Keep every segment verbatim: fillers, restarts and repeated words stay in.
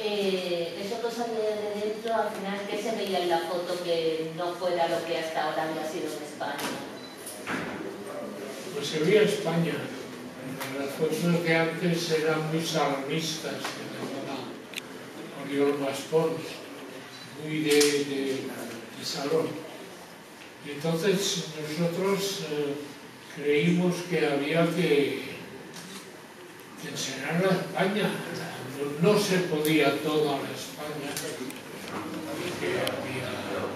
Eh, eso que salía de dentro, al final, ¿qué se veía en la foto que no fuera lo que hasta ahora había sido en España? Pues se veía España. Las fotos de antes eran muy salonistas, que llamaba Oriol Maspons, muy de, de, de salón. Y entonces nosotros eh, creímos que había que, que enseñar a España. No, no se podía toda la España, y que había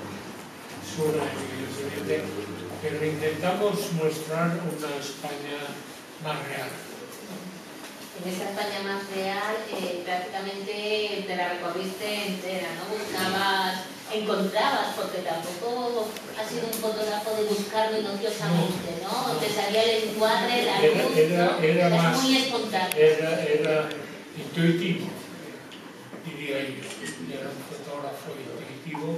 zona evidentemente, pero intentamos mostrar una España más real. En esa España más real, eh, prácticamente te la recorriste entera, ¿no? Buscabas, encontrabas, porque tampoco has sido un fotógrafo de buscar minuciosamente, ¿no? No. Te salía el encuadre, la era, luz, era, ¿no? Era es más, muy espontáneo. Era, era intuitivo, diría yo. Era un fotógrafo intuitivo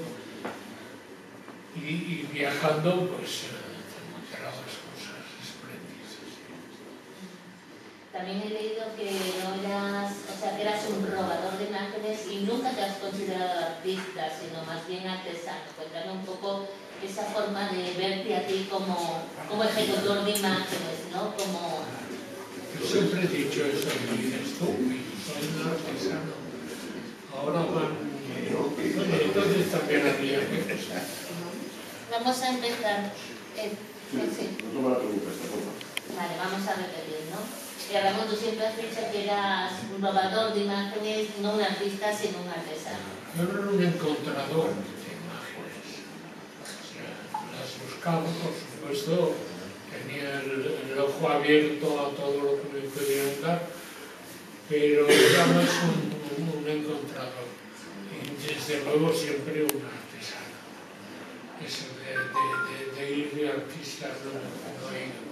y, y viajando, pues, encontrabas cosas espléndidas. También he leído que no eras, o sea, que eras un robador de imágenes y nunca te has considerado artista, sino más bien artesano. Cuéntame un poco esa forma de verte a ti como, como ejecutor de imágenes, ¿no? Como... Yo siempre he dicho eso, y dices tú, soy un artesano. Ahora van, bueno, entonces también había que pensar. Vamos a empezar. Eh, sí. No me la preguntas, por favor. Vale, vamos a repetir, ¿no? Y Ramón, tú siempre has dicho que eras un robador de imágenes, no un artista, sino un artesano. Yo era un encontrador de imágenes. O sea, las buscaba, por supuesto, tenía el, el ojo abierto a todo lo que me podían dar, pero era más un, un, un encontrador. Y desde luego siempre un artesano. Eso de, de, de, de ir de artista no, no he ido.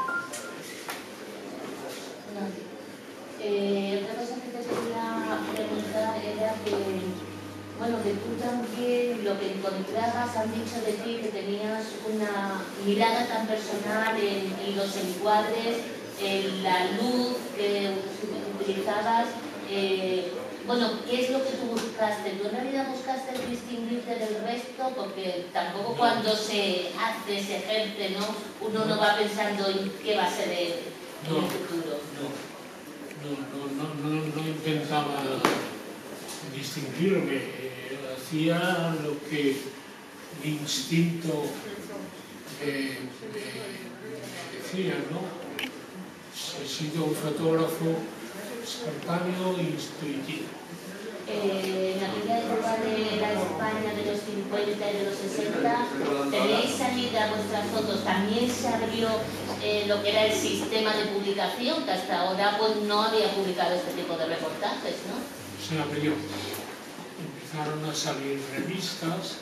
Eh, otra cosa que te quería preguntar era que, bueno, que tú también lo que encontrabas, han dicho de ti que tenías una mirada tan personal en, en los encuadres, en la luz que utilizabas. Eh, bueno, ¿qué es lo que tú buscaste? ¿Tú en realidad buscaste distinguirte del resto? Porque tampoco cuando se hace, se ejerce, ¿no? Uno no va pensando en qué va a ser el, no, el futuro. No. No, no, no, no, no intentaba distinguirme, eh, hacía lo que mi instinto me, me, me decía, ¿no? He sido un fotógrafo espontáneo e intuitivo. Eh, en aquella época de la España de los cincuenta y de los sesenta, tenéis salida vuestras fotos, también se abrió eh, lo que era el sistema de publicación, que hasta ahora pues no había publicado este tipo de reportajes, ¿no? Se abrió, empezaron a salir revistas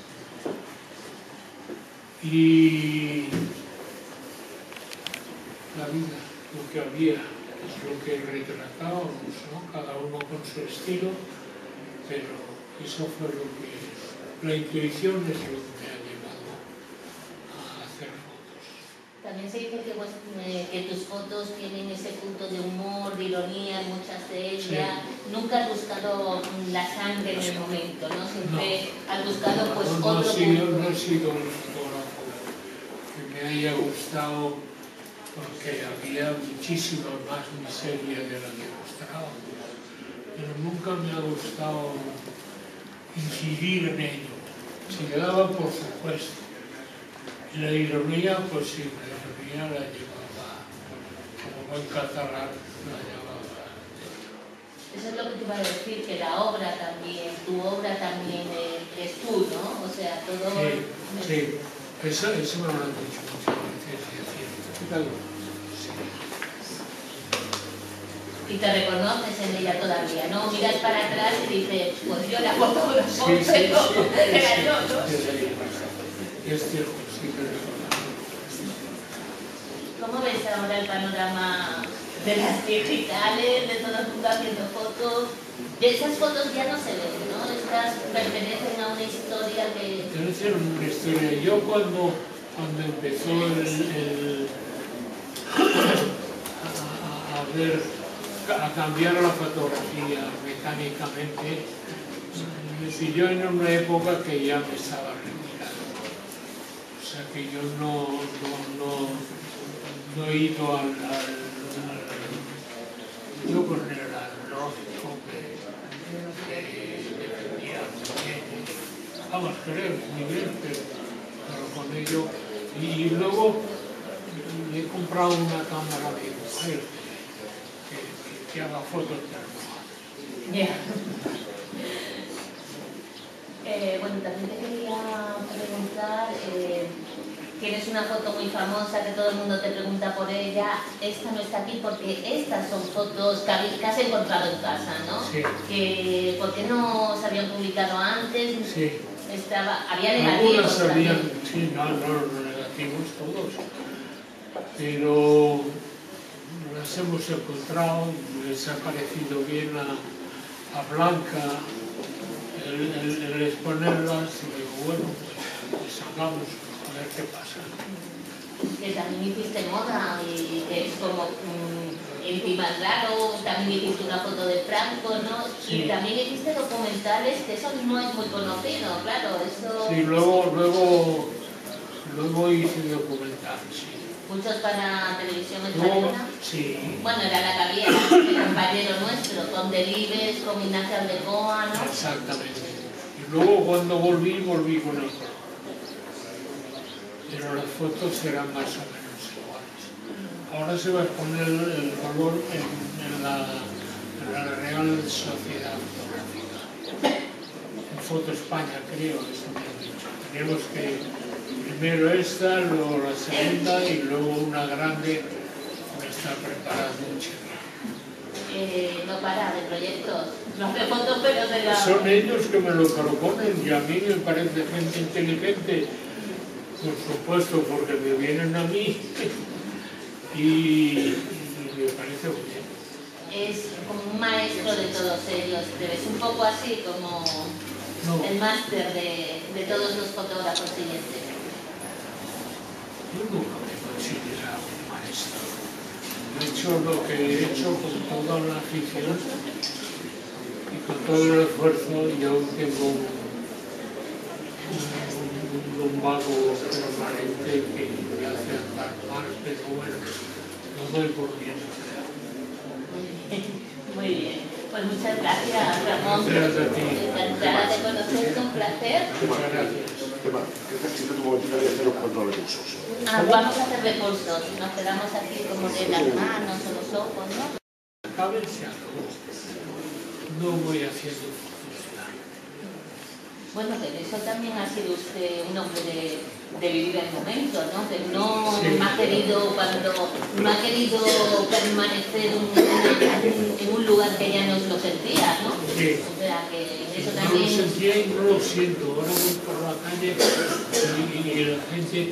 y la vida, lo que había, es lo que retratábamos, ¿no? Cada uno con su estilo. Pero eso fue lo que... La intuición es lo que me ha llevado a hacer fotos. También se dice que, pues, eh, que tus fotos tienen ese punto de humor, de ironía, muchas de ellas. Sí. Nunca has buscado la sangre en el momento, ¿no? Siempre no. Has buscado pues no, no otro sido, punto. No he sido un fotógrafo que me haya gustado porque había muchísima más miseria de la que mostraba. Pero nunca me ha gustado incidir en ello. Si le daba, por supuesto. Y la ironía, pues sí, la ironía la llevaba, como buen catalán, la llevaba. Eso es lo que te iba a decir, que la obra también, tu obra también eres tú, ¿no? O sea, todo... Sí, sí. Eso, eso me lo han dicho muchas veces, es cierto. Y te reconoces en ella todavía, ¿no? Miras para atrás y dices, pues yo la fotógrafo, sí, sí, pero sí, era sí, yo, ¿no? Sí, sí, es cierto, sí que reconozco. ¿Cómo ves ahora el panorama de las digitales, de todo el mundo haciendo fotos? De esas fotos ya no se ven, ¿no? Estas pertenecen a una historia que... Pertenecen a una historia. Yo cuando, cuando empezó el, el a, a, a ver a cambiar la fotografía mecánicamente. Me pilló en una época que ya me estaba retirando. O sea que yo no, no, no, no he ido al, al, al yo con el analógico que, que defendía bien. Vamos, creo, muy bien, pero, pero con ello. Y luego he comprado una cámara de mujer que, que, que haga fotos de yeah. eh, Bueno, también te quería preguntar, eh, tienes una foto muy famosa que todo el mundo te pregunta por ella. Esta no está aquí porque estas son fotos que has encontrado en casa, ¿no? Sí. Que, ¿por qué no se habían publicado antes? Sí. Estaba, había negativos. Algunas habían, sí, no, no, los negativos todos, pero las hemos encontrado, les ha parecido bien a, a Blanca el, el, el exponerlas, y digo, bueno, pues, pues hagamos, a ver qué pasa. Que también hiciste moda y que es como um, encima raro, también hiciste una foto de Franco, ¿no? Sí. Y también hiciste documentales, que eso no es muy conocido, claro, eso... Sí, luego, luego, luego hice documentales, sí. Muchos para televisión Luego, española. sí. Bueno, era la que había, el compañero nuestro, con Delibes, con Ignacio Aldecoa, ¿no? Exactamente. Y luego cuando volví, volví con el color. Pero las fotos eran más o menos iguales. Ahora se va a exponer el color en, en, la, en la Real Sociedad Fotográfica. En Foto España, creo, eso me han dicho. Tenemos que primero esta, luego la segunda y luego una grande que está preparando un chico. Eh, no para de proyectos, no hace fotos, pero de la... Son ellos que me lo proponen y a mí me parece gente inteligente, por supuesto, porque me vienen a mí y, y me parece muy bien. Es como un maestro de todos ellos, te ves un poco así como No, el máster de, de todos los fotógrafos siguientes. yo nunca me he considerado un maestro. He hecho lo que he hecho con toda la afición y con todo el esfuerzo. Yo tengo un, un, un vago permanente que me hace andar mal, pero bueno, lo doy por bien. Muy bien, pues muchas gracias, Ramón. Gracias a ti. Encantada de conocerte, un placer. Muchas gracias. ¿Qué necesito tu momentito de hacer los controles de usos? Ah, vamos a hacer recursos, nos quedamos aquí como de las manos o los ojos, ¿no? Acaben se acabó. No voy haciendo fotos ya. Bueno, pero eso también ha sido usted un hombre de, de vivir el momento, ¿no? Que no, Sí. no ha querido cuando no ha querido permanecer un, un, en un lugar que ya no es lo sentía, ¿no? Sí. O sea que eso No lo también. sentía y no lo siento. Ahora voy por la calle y, y la gente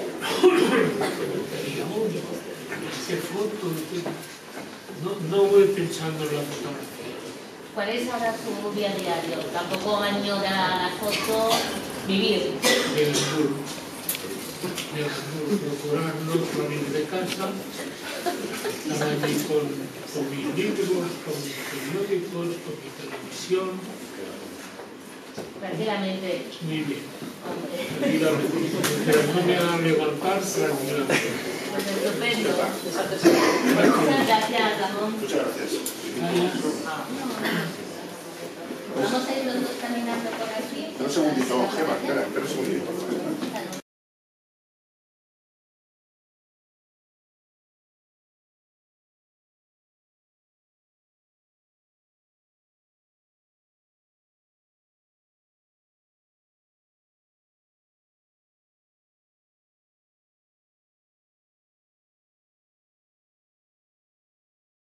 me dice, oye, qué foto. No, no voy pensando en la fotografía. ¿Cuál es ahora su día a diario? Tampoco añora la foto, vivir. Del sur. Del sur, procurar no salir de casa, estar allí con, con mis libros, con mis periódicos, con mi televisión. Tranquilamente. Muy bien. Hombre. Tranquilamente. Pero no me hagan levantar tranquilamente. Pues estupendo. Muchas gracias, Ramón. Muchas gracias. Vamos a ir los dos caminando por aquí. Espera un segundito, Gemma, espera, espera un segundito.